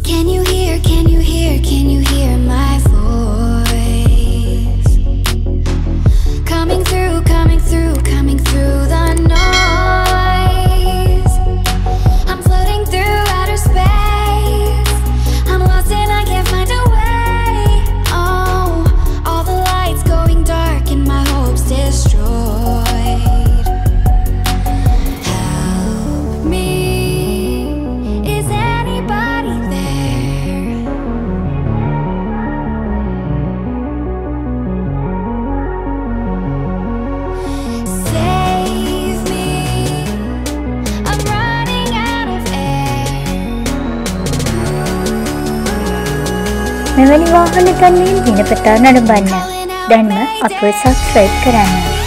can you hear my voice? Coming through the noise. I'm floating through outer space. I'm lost and I can't find a way. Oh, all the lights going dark and my hopes destroyed. Help me. Is anybody there? Save me. I'm running out of air. මෙවැනි වාහන ගන්නේ දිනපතා නරඹන්න. දැන්ම අපව subscribe කරන්න.